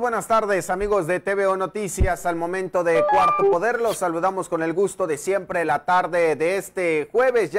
buenas tardes, amigos de TVO Noticias. Al momento de Cuarto Poder, los saludamos con el gusto de siempre la tarde de este jueves,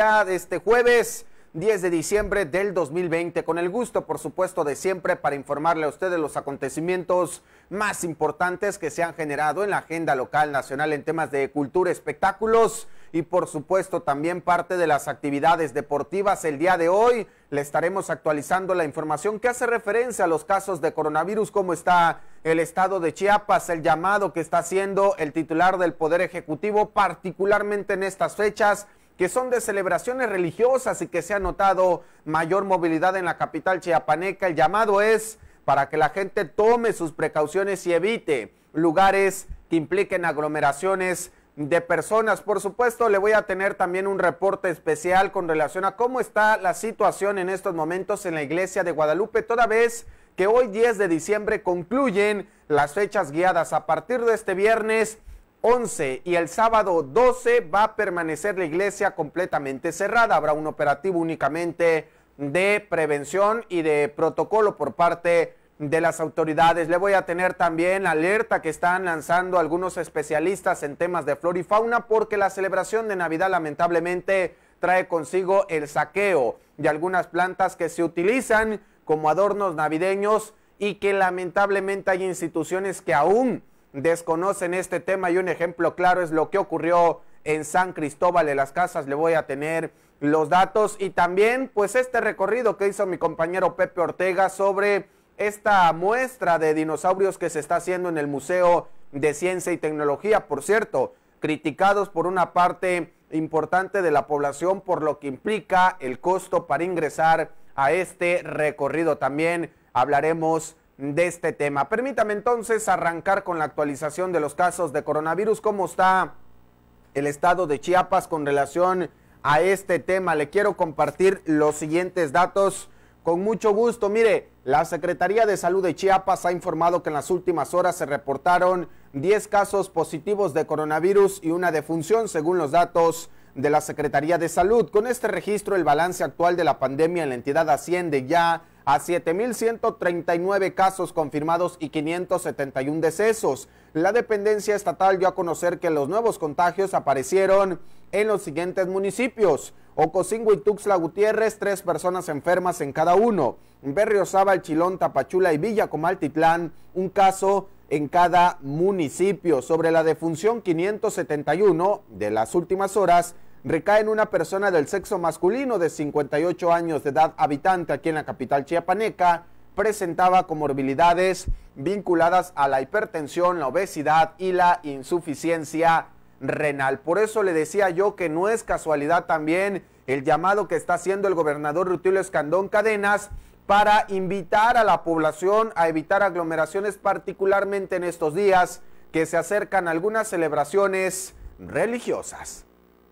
10 de diciembre del 2020, con el gusto, por supuesto, de siempre para informarle a ustedes los acontecimientos más importantes que se han generado en la agenda local, nacional, en temas de cultura, espectáculos y, por supuesto, también parte de las actividades deportivas. El día de hoy le estaremos actualizando la información que hace referencia a los casos de coronavirus, cómo está el estado de Chiapas, el llamado que está haciendo el titular del Poder Ejecutivo, particularmente en estas fechas, que son de celebraciones religiosas y que se ha notado mayor movilidad en la capital chiapaneca. El llamado es para que la gente tome sus precauciones y evite lugares que impliquen aglomeraciones de personas. Por supuesto, le voy a tener también un reporte especial con relación a cómo está la situación en estos momentos en la iglesia de Guadalupe, toda vez que hoy 10 de diciembre concluyen las fechas guiadas. A partir de este viernes 11 y el sábado 12 va a permanecer la iglesia completamente cerrada. Habrá un operativo únicamente de prevención y de protocolo por parte de las autoridades. Le voy a tener también alerta que están lanzando algunos especialistas en temas de flora y fauna, porque la celebración de Navidad lamentablemente trae consigo el saqueo de algunas plantas que se utilizan como adornos navideños y que lamentablemente hay instituciones que aún desconocen este tema, y un ejemplo claro es lo que ocurrió en San Cristóbal de las Casas. Le voy a tener los datos y también pues este recorrido que hizo mi compañero Pepe Ortega sobre esta muestra de dinosaurios que se está haciendo en el Museo de Ciencia y Tecnología. Por cierto, criticados por una parte importante de la población por lo que implica el costo para ingresar a este recorrido. También hablaremos de este tema. Permítame entonces arrancar con la actualización de los casos de coronavirus. ¿Cómo está el estado de Chiapas con relación a este tema? Le quiero compartir los siguientes datos con mucho gusto. Mire, la Secretaría de Salud de Chiapas ha informado que en las últimas horas se reportaron 10 casos positivos de coronavirus y una defunción, según los datos de la Secretaría de Salud. Con este registro, el balance actual de la pandemia en la entidad asciende ya a 7,139 casos confirmados y 571 decesos. La dependencia estatal dio a conocer que los nuevos contagios aparecieron en los siguientes municipios: Ocosingo y Tuxtla Gutiérrez, 3 personas enfermas en cada uno; Berriozábal, Chilón, Tapachula y Villa Comaltitlán, un caso en cada municipio. Sobre la defunción, 571 de las últimas horas recae en una persona del sexo masculino de 58 años de edad, habitante aquí en la capital chiapaneca. Presentaba comorbilidades vinculadas a la hipertensión, la obesidad y la insuficiencia renal. Por eso le decía yo que no es casualidad también el llamado que está haciendo el gobernador Rutilio Escandón Cadenas para invitar a la población a evitar aglomeraciones, particularmente en estos días que se acercan algunas celebraciones religiosas.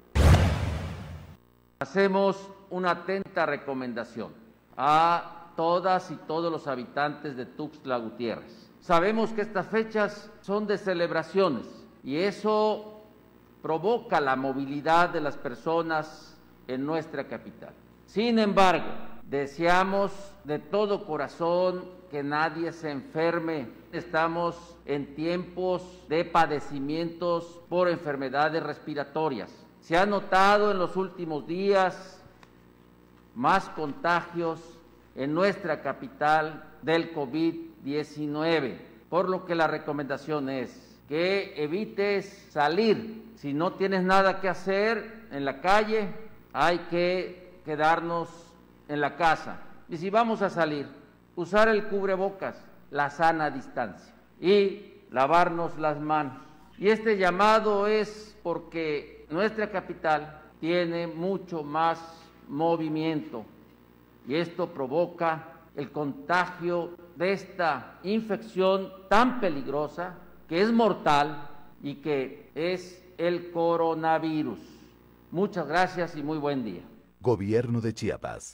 Hacemos una atenta recomendación a todas y todos los habitantes de Tuxtla Gutiérrez. Sabemos que estas fechas son de celebraciones y eso provoca la movilidad de las personas en nuestra capital. Sin embargo, deseamos de todo corazón que nadie se enferme. Estamos en tiempos de padecimientos por enfermedades respiratorias. Se ha notado en los últimos días más contagios en nuestra capital del COVID-19, por lo que la recomendación es que evites salir. Si no tienes nada que hacer en la calle, hay que quedarnos en la casa. Y si vamos a salir, usar el cubrebocas, la sana distancia y lavarnos las manos. Y este llamado es porque nuestra capital tiene mucho más movimiento y esto provoca el contagio de esta infección tan peligrosa que es mortal y que es el coronavirus. Muchas gracias y muy buen día. Gobierno de Chiapas.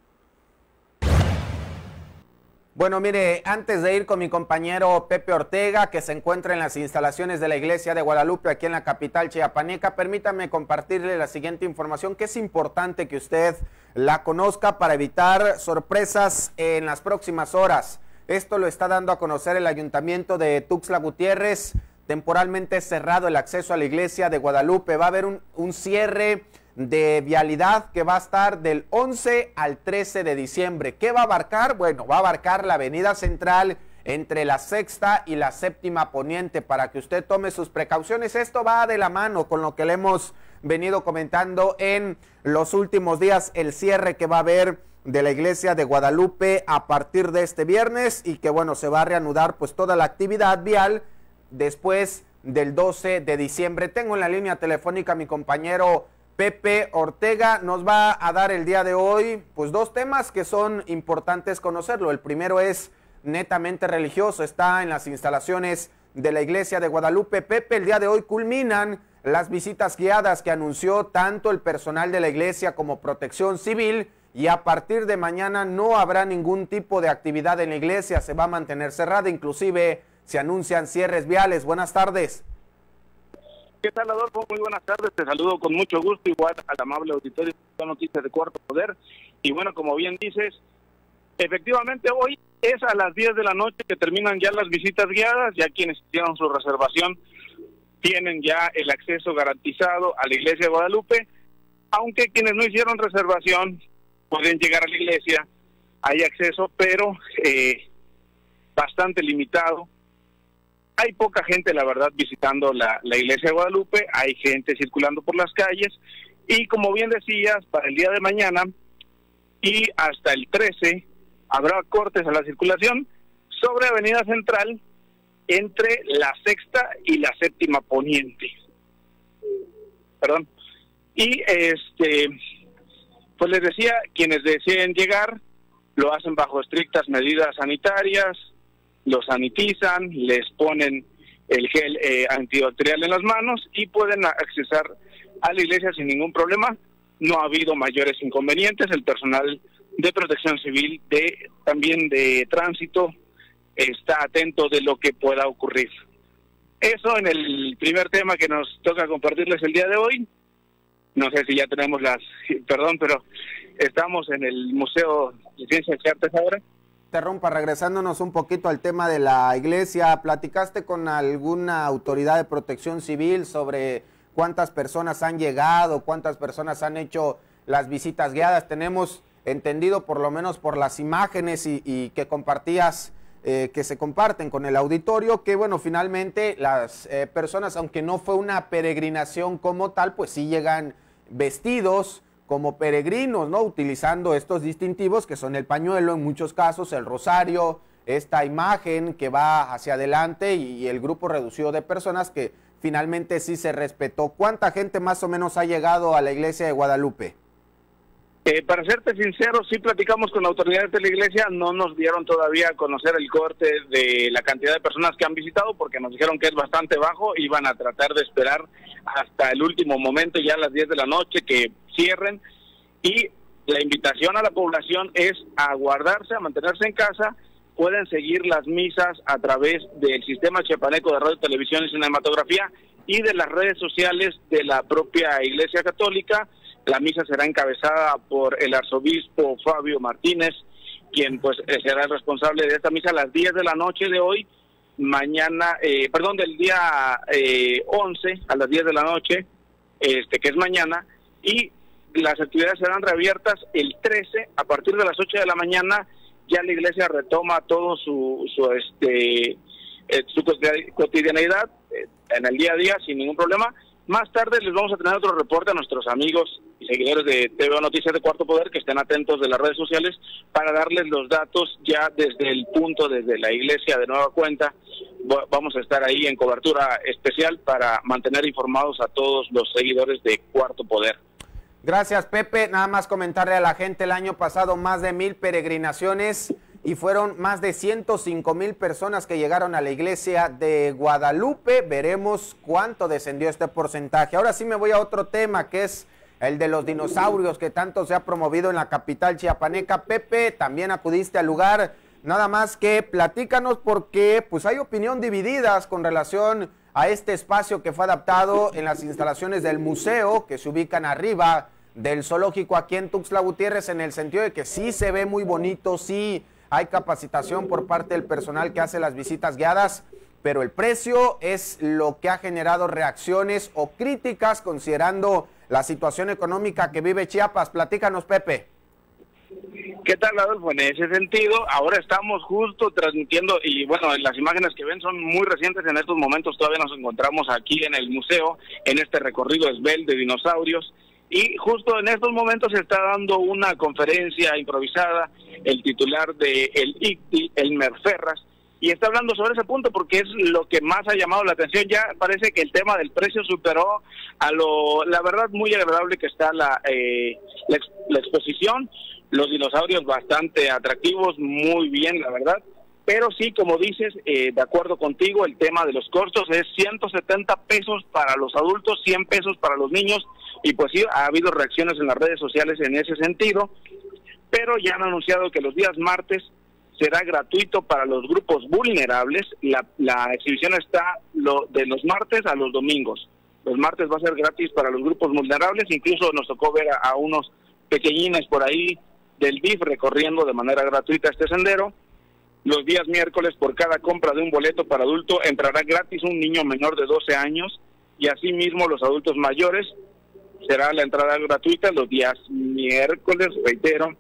Bueno, mire, antes de ir con mi compañero Pepe Ortega, que se encuentra en las instalaciones de la iglesia de Guadalupe, aquí en la capital chiapaneca, permítame compartirle la siguiente información que es importante que usted la conozca para evitar sorpresas en las próximas horas. Esto lo está dando a conocer el Ayuntamiento de Tuxtla Gutiérrez. Temporalmente cerrado el acceso a la iglesia de Guadalupe. Va a haber un cierre de vialidad que va a estar del 11 al 13 de diciembre. ¿Qué va a abarcar? Bueno, va a abarcar la avenida central entre la sexta y la séptima poniente para que usted tome sus precauciones. Esto va de la mano con lo que le hemos venido comentando en los últimos días, el cierre que va a haber de la iglesia de Guadalupe a partir de este viernes y que bueno, se va a reanudar pues toda la actividad vial después del 12 de diciembre. Tengo en la línea telefónica a mi compañero Pepe Ortega. Nos va a dar el día de hoy pues dos temas que son importantes conocerlo. El primero es netamente religioso, está en las instalaciones de la iglesia de Guadalupe. Pepe, el día de hoy culminan las visitas guiadas que anunció tanto el personal de la iglesia como Protección Civil, y a partir de mañana no habrá ningún tipo de actividad en la iglesia, se va a mantener cerrada, inclusive se anuncian cierres viales. Buenas tardes. ¿Qué tal, Adolfo? Muy buenas tardes, te saludo con mucho gusto, igual al amable auditorio de Noticias de Cuarto Poder. Y bueno, como bien dices, efectivamente hoy es a las 10 de la noche que terminan ya las visitas guiadas. Ya quienes hicieron su reservación tienen ya el acceso garantizado a la iglesia de Guadalupe, aunque quienes no hicieron reservación pueden llegar a la iglesia, hay acceso, pero bastante limitado. Hay poca gente, la verdad, visitando la iglesia de Guadalupe, hay gente circulando por las calles, y como bien decías, para el día de mañana y hasta el 13 habrá cortes a la circulación sobre Avenida Central entre la sexta y la séptima poniente. Perdón. Y pues les decía, quienes deseen llegar lo hacen bajo estrictas medidas sanitarias, lo sanitizan, les ponen el gel antibacterial en las manos y pueden accesar a la iglesia sin ningún problema. No ha habido mayores inconvenientes. El personal de Protección Civil, también de tránsito, está atento de lo que pueda ocurrir. Eso en el primer tema que nos toca compartirles el día de hoy. No sé si ya tenemos perdón, pero estamos en el Museo de Ciencias y Artes ahora. Interrumpa, regresándonos un poquito al tema de la iglesia, ¿platicaste con alguna autoridad de Protección Civil sobre cuántas personas han llegado, cuántas personas han hecho las visitas guiadas? Tenemos entendido, por lo menos por las imágenes y que compartías, que se comparten con el auditorio, que bueno, finalmente las personas, aunque no fue una peregrinación como tal, pues sí llegan vestidos como peregrinos, ¿no? Utilizando estos distintivos que son el pañuelo, en muchos casos el rosario, esta imagen que va hacia adelante y el grupo reducido de personas que finalmente sí se respetó. ¿Cuánta gente más o menos ha llegado a la iglesia de Guadalupe? Para serte sincero, sí platicamos con autoridades de la iglesia, no nos dieron todavía a conocer el corte de la cantidad de personas que han visitado, porque nos dijeron que es bastante bajo, iban a tratar de esperar hasta el último momento, ya a las 10 de la noche, que cierren, y la invitación a la población es a guardarse, a mantenerse en casa. Pueden seguir las misas a través del Sistema Chiapaneco de Radio, Televisión y Cinematografía y de las redes sociales de la propia Iglesia Católica. La misa será encabezada por el arzobispo Fabio Martínez, quien pues será el responsable de esta misa a las 10 de la noche de hoy, del día 11 a las 10 de la noche, que es mañana, y las actividades serán reabiertas el 13 a partir de las 8 de la mañana. Ya la iglesia retoma todo su cotidianeidad en el día a día sin ningún problema. Más tarde les vamos a tener otro reporte a nuestros amigos y seguidores de TVO Noticias de Cuarto Poder, que estén atentos de las redes sociales, para darles los datos ya desde el punto, desde la iglesia de nueva cuenta. Vamos a estar ahí en cobertura especial para mantener informados a todos los seguidores de Cuarto Poder. Gracias, Pepe. Nada más comentarle a la gente, el año pasado más de 1000 peregrinaciones y fueron más de 105,000 personas que llegaron a la iglesia de Guadalupe. Veremos cuánto descendió este porcentaje. Ahora sí me voy a otro tema, que es el de los dinosaurios que tanto se ha promovido en la capital chiapaneca. Pepe, también acudiste al lugar. Nada más que platícanos, porque pues hay opinión divididas con relación a este espacio que fue adaptado en las instalaciones del museo, que se ubican arriba del zoológico aquí en Tuxtla Gutiérrez, en el sentido de que sí se ve muy bonito, sí hay capacitación por parte del personal que hace las visitas guiadas, pero el precio es lo que ha generado reacciones o críticas considerando la situación económica que vive Chiapas. Platícanos, Pepe. ¿Qué tal, Adolfo? En ese sentido, ahora estamos justo transmitiendo, y bueno, las imágenes que ven son muy recientes en estos momentos, todavía nos encontramos aquí en el museo, en este recorrido esbel de dinosaurios, y justo en estos momentos se está dando una conferencia improvisada, el titular de el ICTI, Elmer Ferras, y está hablando sobre ese punto porque es lo que más ha llamado la atención. Ya parece que el tema del precio superó a la verdad, muy agradable que está la exposición. Los dinosaurios bastante atractivos, muy bien, la verdad. Pero sí, como dices, de acuerdo contigo, el tema de los costos es 170 pesos para los adultos, 100 pesos para los niños. Y pues sí, ha habido reacciones en las redes sociales en ese sentido. Pero ya han anunciado que los días martes será gratuito para los grupos vulnerables. La exhibición está de los martes a los domingos. Los martes va a ser gratis para los grupos vulnerables. Incluso nos tocó ver a unos pequeñines por ahí del DIF recorriendo de manera gratuita este sendero. Los días miércoles, por cada compra de un boleto para adulto, entrará gratis un niño menor de 12 años y asimismo los adultos mayores. Será la entrada gratuita los días miércoles, reitero,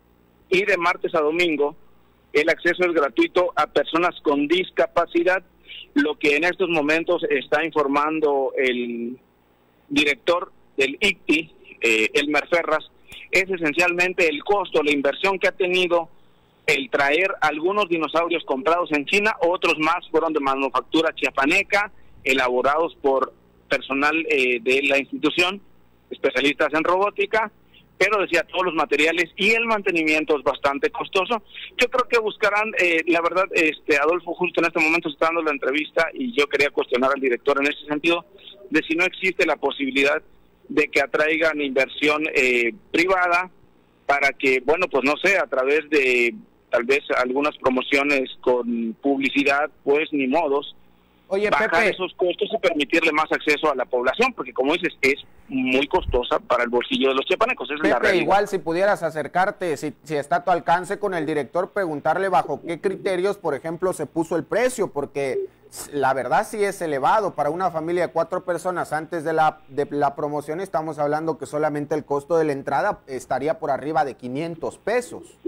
y de martes a domingo el acceso es gratuito a personas con discapacidad, lo que en estos momentos está informando el director del ICTI, Elmer Ferras, es esencialmente el costo, la inversión que ha tenido el traer algunos dinosaurios comprados en China, otros más fueron de manufactura chiapaneca, elaborados por personal de la institución, especialistas en robótica, pero decía, todos los materiales y el mantenimiento es bastante costoso. Yo creo que buscarán, la verdad, Adolfo, justo en este momento está dando la entrevista y yo quería cuestionar al director en ese sentido, de si no existe la posibilidad de que atraigan inversión privada para que, bueno, pues no sé, a través de tal vez algunas promociones con publicidad, pues ni modos, Oye, bajar Pepe, esos costos y permitirle más acceso a la población, porque como dices, es muy costosa para el bolsillo de los chiapanecos, esa es la Pepe, realidad. igual si pudieras acercarte, si está a tu alcance con el director, preguntarle bajo qué criterios, por ejemplo, se puso el precio, porque la verdad sí es elevado para una familia de 4 personas. Antes de la promoción estamos hablando que solamente el costo de la entrada estaría por arriba de 500 pesos.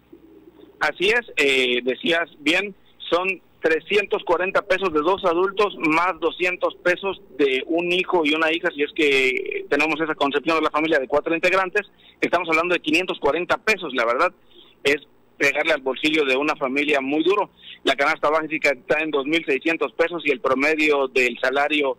Así es, decías bien, son 340 pesos de 2 adultos más 200 pesos de un hijo y una hija, si es que tenemos esa concepción de la familia de 4 integrantes. Estamos hablando de 540 pesos, la verdad es pegarle al bolsillo de una familia muy duro. La canasta básica está en 2.600 pesos y el promedio del salario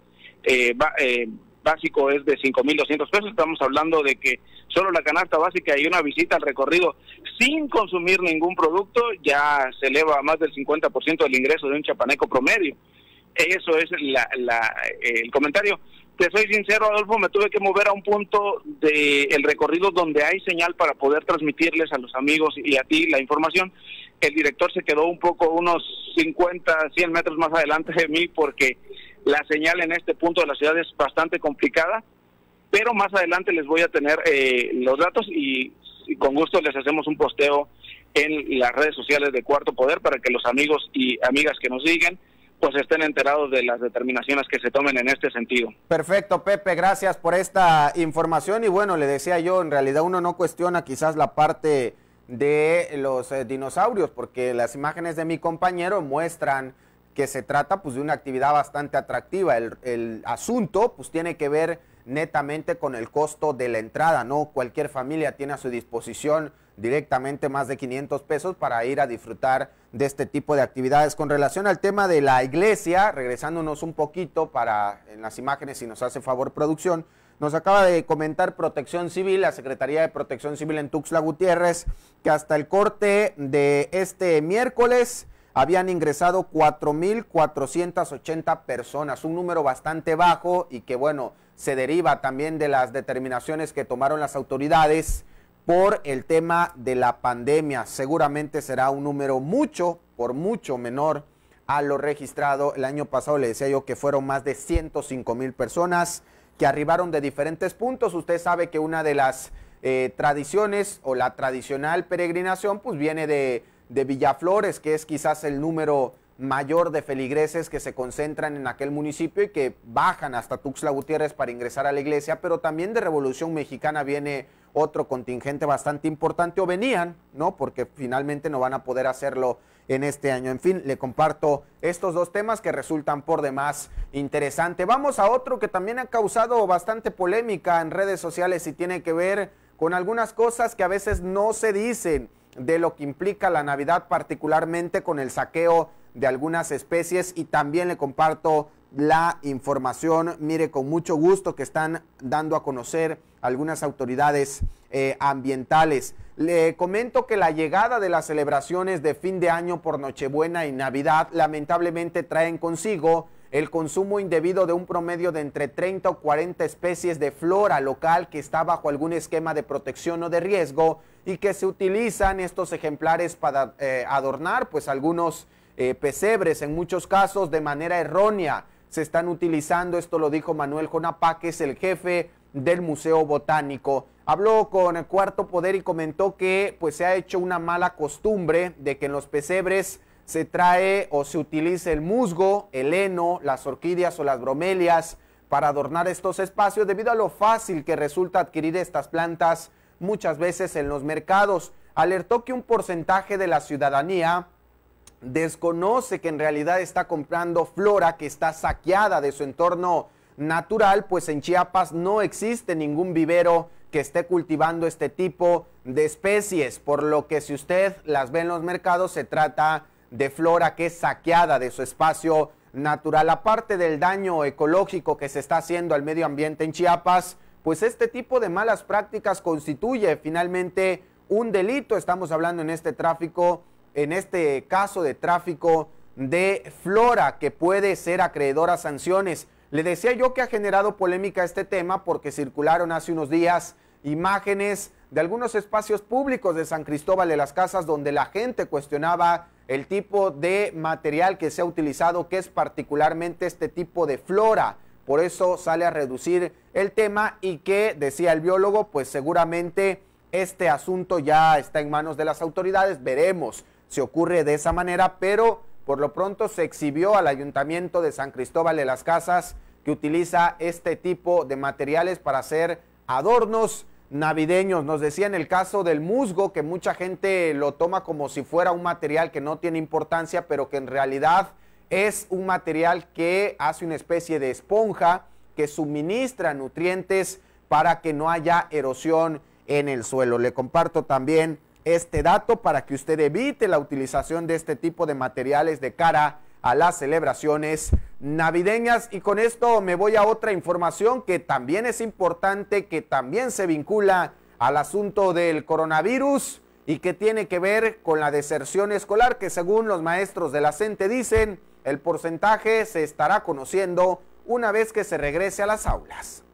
básico es de 5.200 pesos. Estamos hablando de que solo la canasta básica y una visita al recorrido sin consumir ningún producto ya se eleva a más del 50% del ingreso de un chapaneco promedio. Eso es el comentario. Te soy sincero, Adolfo, me tuve que mover a un punto del recorrido donde hay señal para poder transmitirles a los amigos y a ti la información. El director se quedó un poco unos 50, 100 metros más adelante de mí porque la señal en este punto de la ciudad es bastante complicada, pero más adelante les voy a tener los datos y con gusto les hacemos un posteo en las redes sociales de Cuarto Poder para que los amigos y amigas que nos siguen pues estén enterados de las determinaciones que se tomen en este sentido. Perfecto, Pepe, gracias por esta información. Y bueno, le decía yo, en realidad uno no cuestiona quizás la parte de los dinosaurios, porque las imágenes de mi compañero muestran que se trata pues de una actividad bastante atractiva. El asunto pues tiene que ver netamente con el costo de la entrada, ¿no? Cualquier familia tiene a su disposición directamente más de 500 pesos para ir a disfrutar de este tipo de actividades. Con relación al tema de la iglesia, regresándonos un poquito en las imágenes, si nos hace favor producción, nos acaba de comentar Protección Civil, la Secretaría de Protección Civil en Tuxtla Gutiérrez, que hasta el corte de este miércoles habían ingresado 4,480 personas, un número bastante bajo y que bueno, se deriva también de las determinaciones que tomaron las autoridades por el tema de la pandemia. Seguramente será un número por mucho menor a lo registrado el año pasado. Le decía yo que fueron más de 105,000 personas que arribaron de diferentes puntos. Usted sabe que una de las tradiciones o la tradicional peregrinación pues viene de de Villaflores, que es quizás el número mayor de feligreses que se concentran en aquel municipio y que bajan hasta Tuxtla Gutiérrez para ingresar a la iglesia, pero también de Revolución Mexicana viene otro contingente bastante importante, o venían, ¿no? Porque finalmente no van a poder hacerlo en este año. En fin, le comparto estos dos temas que resultan por demás interesantes. Vamos a otro que también ha causado bastante polémica en redes sociales y tiene que ver con algunas cosas que a veces no se dicen de lo que implica la Navidad, particularmente con el saqueo de algunas especies, y también le comparto la información, mire, con mucho gusto, que están dando a conocer algunas autoridades ambientales. Le comento que la llegada de las celebraciones de fin de año por Nochebuena y Navidad lamentablemente traen consigo el consumo indebido de un promedio de entre 30 o 40 especies de flora local que está bajo algún esquema de protección o de riesgo, y que se utilizan estos ejemplares para adornar pues algunos pesebres, en muchos casos de manera errónea. Se están utilizando, esto lo dijo Manuel Jonapá, que es el jefe del Museo Botánico. Habló con el Cuarto Poder y comentó que pues se ha hecho una mala costumbre de que en los pesebres se trae o se utilice el musgo, el heno, las orquídeas o las bromelias para adornar estos espacios, debido a lo fácil que resulta adquirir estas plantas muchas veces en los mercados. Alertó que un porcentaje de la ciudadanía desconoce que en realidad está comprando flora que está saqueada de su entorno natural, pues en Chiapas no existe ningún vivero que esté cultivando este tipo de especies, por lo que si usted las ve en los mercados, se trata de flora que es saqueada de su espacio natural. Aparte del daño ecológico que se está haciendo al medio ambiente en Chiapas, pues este tipo de malas prácticas constituye finalmente un delito. Estamos hablando en este caso de tráfico de flora, que puede ser acreedor a sanciones. Le decía yo que ha generado polémica este tema porque circularon hace unos días imágenes de algunos espacios públicos de San Cristóbal de las Casas donde la gente cuestionaba el tipo de material que se ha utilizado, que es particularmente este tipo de flora. Por eso sale a reducir el tema, y que, decía el biólogo, pues seguramente este asunto ya está en manos de las autoridades. Veremos si ocurre de esa manera, pero por lo pronto se exhibió al Ayuntamiento de San Cristóbal de las Casas, que utiliza este tipo de materiales para hacer adornos navideños. Nos decía en el caso del musgo, que mucha gente lo toma como si fuera un material que no tiene importancia, pero que en realidad es un material que hace una especie de esponja que suministra nutrientes para que no haya erosión en el suelo. Le comparto también este dato para que usted evite la utilización de este tipo de materiales de cara a las celebraciones navideñas. Y con esto me voy a otra información que también es importante, que también se vincula al asunto del coronavirus y que tiene que ver con la deserción escolar, que según los maestros de la CENTE dicen, el porcentaje se estará conociendo una vez que se regrese a las aulas.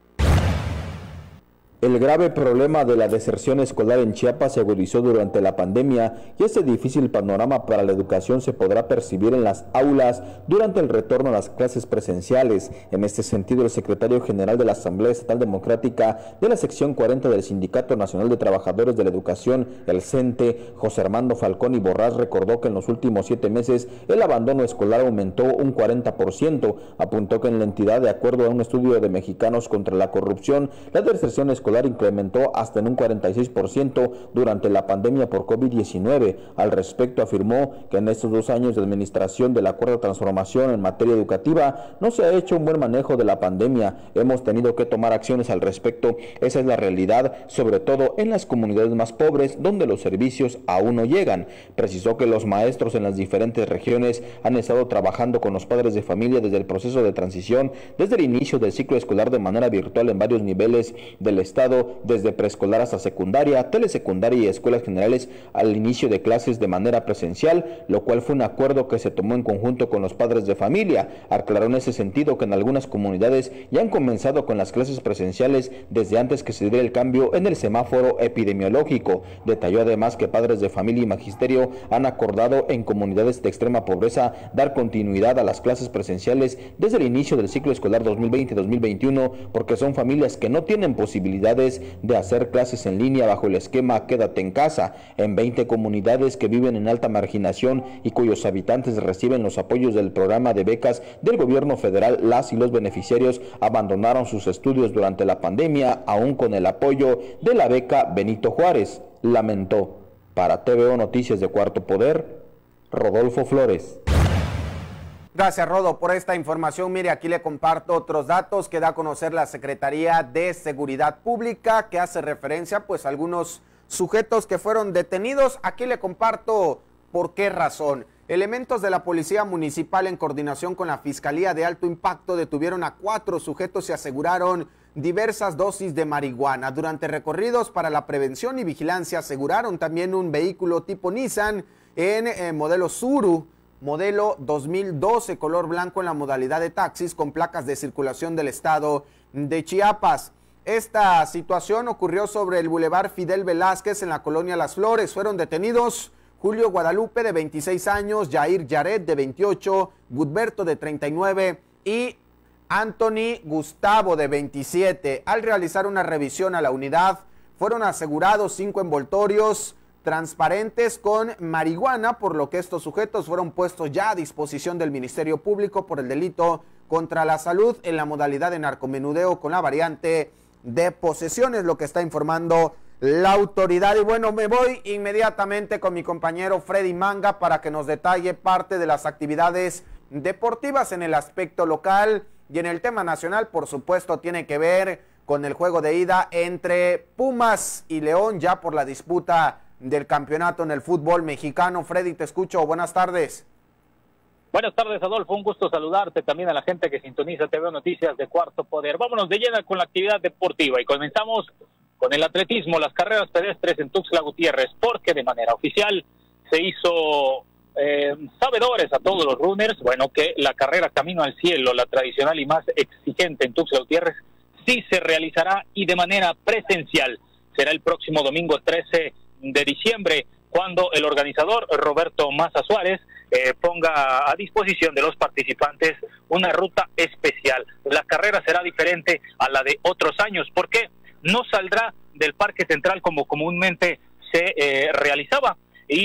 El grave problema de la deserción escolar en Chiapas se agudizó durante la pandemia, y este difícil panorama para la educación se podrá percibir en las aulas durante el retorno a las clases presenciales. En este sentido, el secretario general de la Asamblea Estatal Democrática de la sección 40 del Sindicato Nacional de Trabajadores de la Educación, el CENTE, José Armando Falcón y Borrás, recordó que en los últimos 7 meses el abandono escolar aumentó un 40%. Apuntó que en la entidad, de acuerdo a un estudio de Mexicanos contra la Corrupción, la deserción escolar incrementó hasta en un 46% durante la pandemia por COVID-19. Al respecto, afirmó que en estos 2 años de administración de la Cuarta Transformación en materia educativa no se ha hecho un buen manejo de la pandemia. Hemos tenido que tomar acciones al respecto. Esa es la realidad, sobre todo en las comunidades más pobres, donde los servicios aún no llegan. Precisó que los maestros en las diferentes regiones han estado trabajando con los padres de familia desde el proceso de transición, desde el inicio del ciclo escolar de manera virtual en varios niveles del estado, desde preescolar hasta secundaria, telesecundaria y escuelas generales, al inicio de clases de manera presencial, lo cual fue un acuerdo que se tomó en conjunto con los padres de familia. Aclaró en ese sentido que en algunas comunidades ya han comenzado con las clases presenciales desde antes que se diera el cambio en el semáforo epidemiológico. Detalló además que padres de familia y magisterio han acordado en comunidades de extrema pobreza dar continuidad a las clases presenciales desde el inicio del ciclo escolar 2020-2021, porque son familias que no tienen posibilidad modalidades de hacer clases en línea bajo el esquema Quédate en casa. En 20 comunidades que viven en alta marginación y cuyos habitantes reciben los apoyos del programa de becas del gobierno federal, las y los beneficiarios abandonaron sus estudios durante la pandemia, aún con el apoyo de la beca Benito Juárez, lamentó. Para TVO Noticias de Cuarto Poder, Rodolfo Flores. Gracias, Rodo, por esta información. Mire, aquí le comparto otros datos que da a conocer la Secretaría de Seguridad Pública, que hace referencia pues a algunos sujetos que fueron detenidos. Aquí le comparto por qué razón. Elementos de la Policía Municipal en coordinación con la Fiscalía de Alto Impacto detuvieron a 4 sujetos y aseguraron diversas dosis de marihuana. Durante recorridos para la prevención y vigilancia aseguraron también un vehículo tipo Nissan en modelo Tsuru, modelo 2012, color blanco en la modalidad de taxis con placas de circulación del estado de Chiapas. Esta situación ocurrió sobre el Boulevard Fidel Velázquez en la colonia Las Flores. Fueron detenidos Julio Guadalupe, de 26 años, Jair Yaret, de 28, Gudberto, de 39 y Anthony Gustavo, de 27. Al realizar una revisión a la unidad, fueron asegurados 5 envoltorios transparentes con marihuana, por lo que estos sujetos fueron puestos ya a disposición del Ministerio Público por el delito contra la salud en la modalidad de narcomenudeo con la variante de posesión, es lo que está informando la autoridad. Y bueno, me voy inmediatamente con mi compañero Freddy Manga para que nos detalle parte de las actividades deportivas en el aspecto local. Y en el tema nacional, por supuesto, tiene que ver con el juego de ida entre Pumas y León, ya por la disputa del campeonato en el fútbol mexicano. Freddy, te escucho. Buenas tardes. Buenas tardes, Adolfo. Un gusto saludarte, también a la gente que sintoniza TVO Noticias de Cuarto Poder. Vámonos de lleno con la actividad deportiva y comenzamos con el atletismo, las carreras pedestres en Tuxtla Gutiérrez, porque de manera oficial se hizo sabedores a todos los runners, bueno, que la carrera Camino al Cielo, la tradicional y más exigente en Tuxtla Gutiérrez, sí se realizará y de manera presencial. Será el próximo domingo 13 de diciembre, cuando el organizador Roberto Maza Suárez ponga a disposición de los participantes una ruta especial. La carrera será diferente a la de otros años, porque no saldrá del Parque Central como comúnmente se realizaba,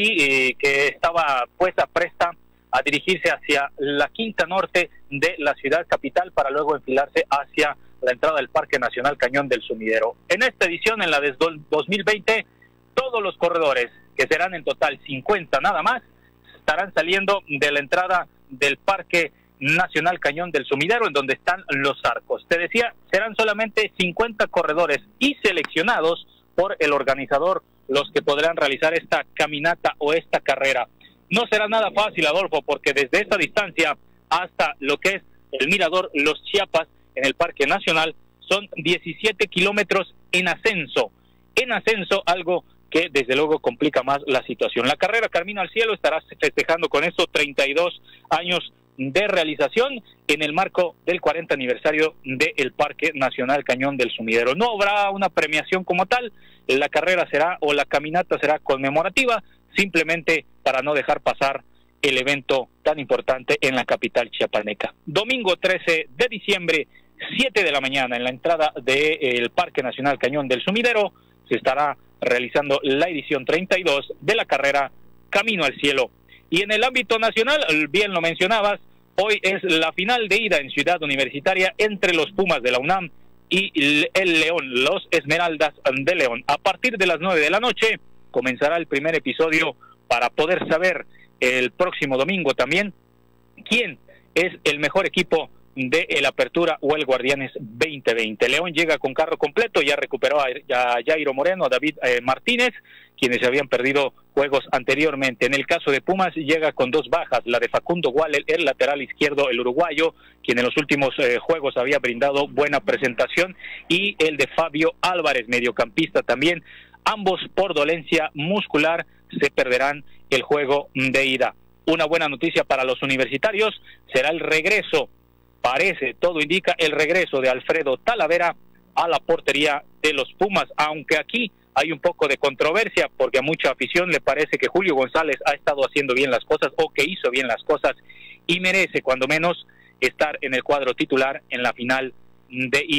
y que estaba puesta presta a dirigirse hacia la Quinta Norte de la ciudad capital para luego enfilarse hacia la entrada del Parque Nacional Cañón del Sumidero. En esta edición, en la de 2020, todos los corredores, que serán en total 50 nada más, estarán saliendo de la entrada del Parque Nacional Cañón del Sumidero, en donde están los arcos. Te decía, serán solamente 50 corredores y seleccionados por el organizador los que podrán realizar esta caminata o esta carrera. No será nada fácil, Adolfo, porque desde esta distancia hasta lo que es el mirador Los Chiapas en el Parque Nacional son 17 kilómetros en ascenso. En ascenso, algo que desde luego complica más la situación. La carrera Camino al Cielo estará festejando con esto 32 años de realización en el marco del 40 aniversario del Parque Nacional Cañón del Sumidero. No habrá una premiación como tal, la carrera será, o la caminata será conmemorativa, simplemente para no dejar pasar el evento tan importante en la capital chiapaneca. Domingo 13 de diciembre, 7 de la mañana, en la entrada del Parque Nacional Cañón del Sumidero, se estará realizando la edición 32 de la carrera Camino al Cielo. Y en el ámbito nacional, bien lo mencionabas, hoy es la final de ida en Ciudad Universitaria entre los Pumas de la UNAM y el León, los Esmeraldas de León. A partir de las 9 de la noche comenzará el primer episodio para poder saber el próximo domingo también quién es el mejor equipo de el Apertura o el Guardianes 2020. León llega con carro completo, ya recuperó a Jairo Moreno, a David Martínez, quienes habían perdido juegos anteriormente. En el caso de Pumas llega con 2 bajas, la de Facundo Gual, el lateral izquierdo, el uruguayo, quien en los últimos juegos había brindado buena presentación, y el de Fabio Álvarez, mediocampista también. Ambos por dolencia muscular se perderán el juego de ida. Una buena noticia para los universitarios será el regreso, parece, todo indica, el regreso de Alfredo Talavera a la portería de los Pumas, aunque aquí hay un poco de controversia porque a mucha afición le parece que Julio González ha estado haciendo bien las cosas, o que hizo bien las cosas, y merece cuando menos estar en el cuadro titular en la final de ida.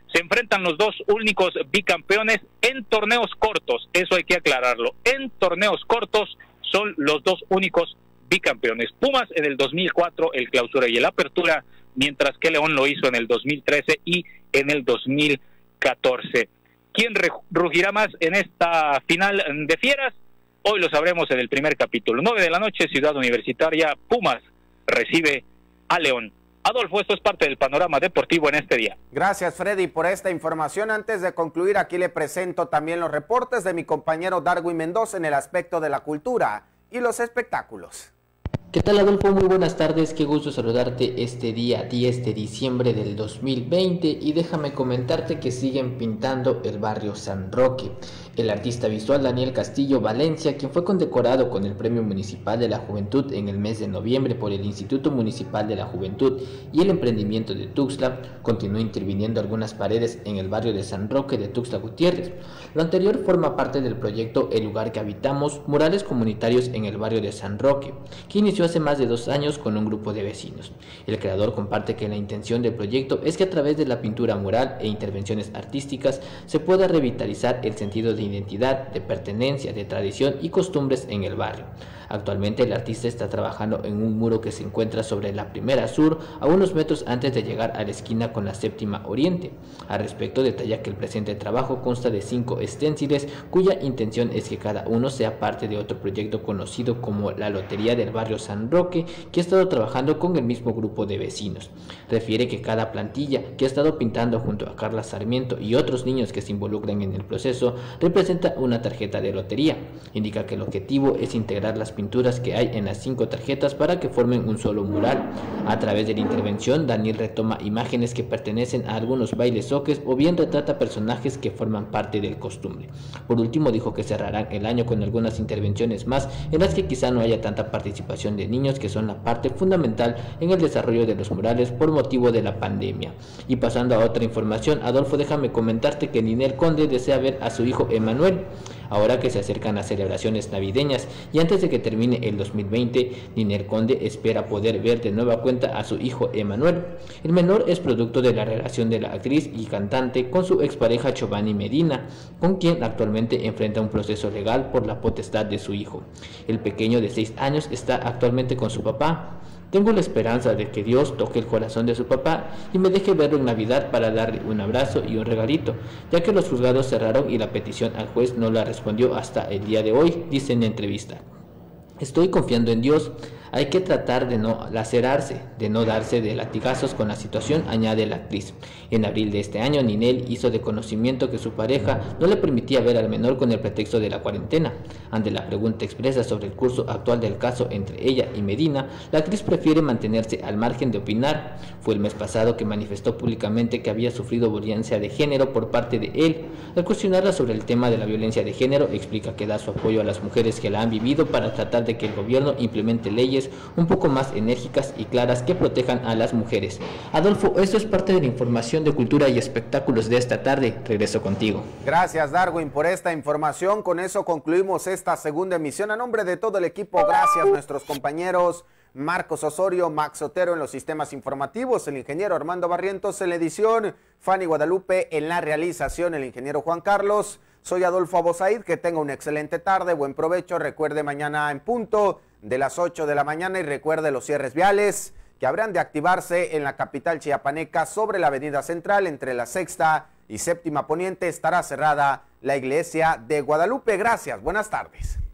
Se enfrentan los dos únicos bicampeones en torneos cortos, eso hay que aclararlo. En torneos cortos son los dos únicos bicampeones. Pumas en el 2004, el Clausura y el Apertura, mientras que León lo hizo en el 2013 y en el 2014. ¿Quién rugirá más en esta final de fieras? Hoy lo sabremos en el primer capítulo. 9 de la noche, Ciudad Universitaria, Pumas recibe a León. Adolfo, esto es parte del panorama deportivo en este día. Gracias, Freddy, por esta información. Antes de concluir, aquí le presento también los reportes de mi compañero Darwin Mendoza en el aspecto de la cultura y los espectáculos. ¿Qué tal, Adolfo? Muy buenas tardes, qué gusto saludarte este día 10 de diciembre del 2020 y déjame comentarte que siguen pintando el barrio San Roque. El artista visual Daniel Castillo Valencia, quien fue condecorado con el Premio Municipal de la Juventud en el mes de noviembre por el Instituto Municipal de la Juventud y el Emprendimiento de Tuxtla, continuó interviniendo algunas paredes en el barrio de San Roque de Tuxtla Gutiérrez. Lo anterior forma parte del proyecto El Lugar que Habitamos, murales comunitarios en el barrio de San Roque, que inició hace más de 2 años con un grupo de vecinos. El creador comparte que la intención del proyecto es que a través de la pintura mural e intervenciones artísticas se pueda revitalizar el sentido de identidad, de pertenencia, de tradición y costumbres en el barrio. Actualmente el artista está trabajando en un muro que se encuentra sobre la Primera Sur, a unos metros antes de llegar a la esquina con la Séptima Oriente. Al respecto, detalla que el presente trabajo consta de 5 esténciles, cuya intención es que cada uno sea parte de otro proyecto conocido como la Lotería del Barrio San Roque, que ha estado trabajando con el mismo grupo de vecinos. Refiere que cada plantilla que ha estado pintando junto a Carla Sarmiento y otros niños que se involucran en el proceso representa una tarjeta de lotería. Indica que el objetivo es integrar las pinturas que hay en las 5 tarjetas para que formen un solo mural. A través de la intervención, Daniel retoma imágenes que pertenecen a algunos bailes soques o bien retrata personajes que forman parte del costumbre. Por último, dijo que cerrarán el año con algunas intervenciones más en las que quizá no haya tanta participación de niños, que son la parte fundamental en el desarrollo de los murales por motivo de la pandemia. Y pasando a otra información, Adolfo, déjame comentarte que Ninel Conde desea ver a su hijo Emanuel. Ahora que se acercan las celebraciones navideñas y antes de que termine el 2020, Ninel Conde espera poder ver de nueva cuenta a su hijo Emanuel. El menor es producto de la relación de la actriz y cantante con su expareja Giovanni Medina, con quien actualmente enfrenta un proceso legal por la potestad de su hijo. El pequeño de 6 años está actualmente con su papá. Tengo la esperanza de que Dios toque el corazón de su papá y me deje verlo en Navidad para darle un abrazo y un regalito, ya que los juzgados cerraron y la petición al juez no la respondió hasta el día de hoy, dice en la entrevista. Estoy confiando en Dios. Hay que tratar de no lacerarse, de no darse de latigazos con la situación, añade la actriz. En abril de este año, Ninel hizo de conocimiento que su pareja no le permitía ver al menor con el pretexto de la cuarentena. Ante la pregunta expresa sobre el curso actual del caso entre ella y Medina, la actriz prefiere mantenerse al margen de opinar. Fue el mes pasado que manifestó públicamente que había sufrido violencia de género por parte de él. Al cuestionarla sobre el tema de la violencia de género, explica que da su apoyo a las mujeres que la han vivido para tratar de que el gobierno implemente leyes un poco más enérgicas y claras que protejan a las mujeres. Adolfo, esto es parte de la información de cultura y espectáculos de esta tarde. Regreso contigo. Gracias, Darwin, por esta información. Con eso concluimos esta segunda emisión. A nombre de todo el equipo, gracias a nuestros compañeros Marcos Osorio, Max Otero en los sistemas informativos, el ingeniero Armando Barrientos en la edición, Fanny Guadalupe en la realización, el ingeniero Juan Carlos. Soy Adolfo Abosaid, que tenga una excelente tarde, buen provecho. Recuerde mañana en punto de las 8 de la mañana y recuerde los cierres viales que habrán de activarse en la capital chiapaneca sobre la avenida central entre la Sexta y Séptima Poniente. Estará cerrada la iglesia de Guadalupe. Gracias, buenas tardes.